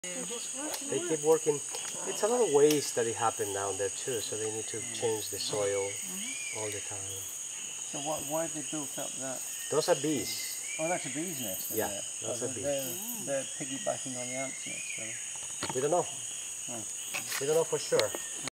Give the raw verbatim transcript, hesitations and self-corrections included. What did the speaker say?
They keep working. It's a lot of waste that it happened down there too, so they need to change the soil all the time. So what, why have they built up that? Those are bees. Oh, that's a bee's nest. Yeah, there. that's oh, a bee. They're, they're piggybacking on the ant's nest. So. We don't know. Oh. We don't know for sure.